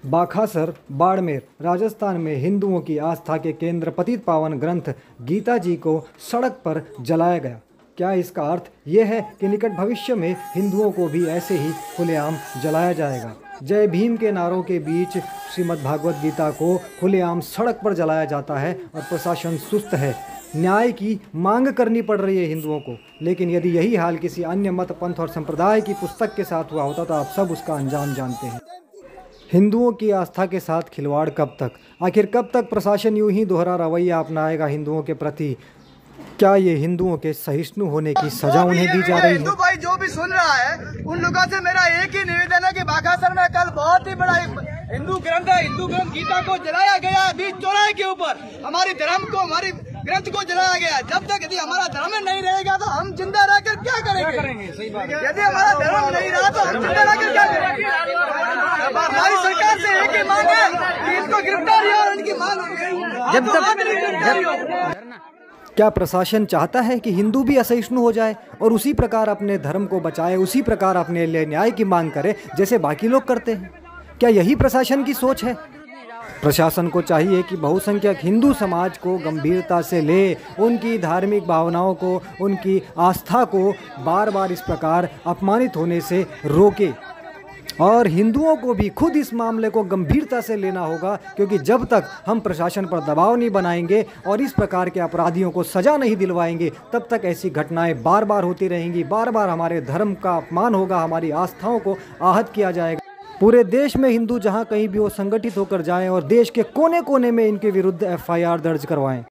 बाखासर, बाड़मेर, राजस्थान में हिंदुओं की आस्था के केंद्र पतित पावन ग्रंथ गीता जी को सड़क पर जलाया गया। क्या इसका अर्थ ये है कि निकट भविष्य में हिंदुओं को भी ऐसे ही खुलेआम जलाया जाएगा? जय भीम के नारों के बीच श्रीमद् भागवत गीता को खुलेआम सड़क पर जलाया जाता है और प्रशासन सुस्त है। न्याय की मांग करनी पड़ रही है हिंदुओं को। लेकिन यदि यही हाल किसी अन्य मत, पंथ और संप्रदाय की पुस्तक के साथ हुआ होता तो आप सब उसका अंजाम जानते हैं। हिंदुओं की आस्था के साथ खिलवाड़ कब तक? आखिर कब तक प्रशासन यूं ही दोहरा रवैया अपनाएगा हिंदुओं के प्रति? क्या ये हिंदुओं के सहिष्णु होने की सजा उन्हें दी जा रही है? हिंदू भाई जो भी सुन रहा है उन लोगों से मेरा एक ही निवेदन है कि बाखासर में कल बहुत ही बड़ा हिंदू ग्रंथ गीता को जलाया गया बीच चौराहे के ऊपर। हमारी ग्रंथ को जलाया गया। जब तक यदि हमारा धर्म नहीं रहेगा तो हम जिंदा रहकर क्या करेंगे? सही बात है। यदि हमारा धर्म नहीं रहा तो हम जिंदा रहकर क्या करेंगे? हमारी सरकार से एक ही मांग है कि इसको गिरफ्तारी और उनकी मांग जब तक। क्या प्रशासन चाहता है कि हिंदू भी असहिष्णु हो जाए और उसी प्रकार अपने धर्म को बचाए, उसी प्रकार अपने लिए न्याय की मांग करे जैसे बाकी लोग करते हैं? क्या यही प्रशासन की सोच है? प्रशासन को चाहिए कि बहुसंख्यक हिंदू समाज को गंभीरता से ले, उनकी धार्मिक भावनाओं को, उनकी आस्था को बार बार इस प्रकार अपमानित होने से रोके। और हिंदुओं को भी खुद इस मामले को गंभीरता से लेना होगा, क्योंकि जब तक हम प्रशासन पर दबाव नहीं बनाएंगे और इस प्रकार के अपराधियों को सजा नहीं दिलवाएंगे तब तक ऐसी घटनाएं बार बार होती रहेंगी। बार बार हमारे धर्म का अपमान होगा, हमारी आस्थाओं को आहत किया जाएगा। पूरे देश में हिंदू जहां कहीं भी वो संगठित होकर जाएं और देश के कोने कोने में इनके विरुद्ध FIR दर्ज करवाएं।